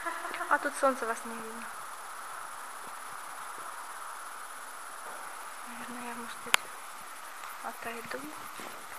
А тут солнце вас не видно. Наверное, я, может быть, отойду.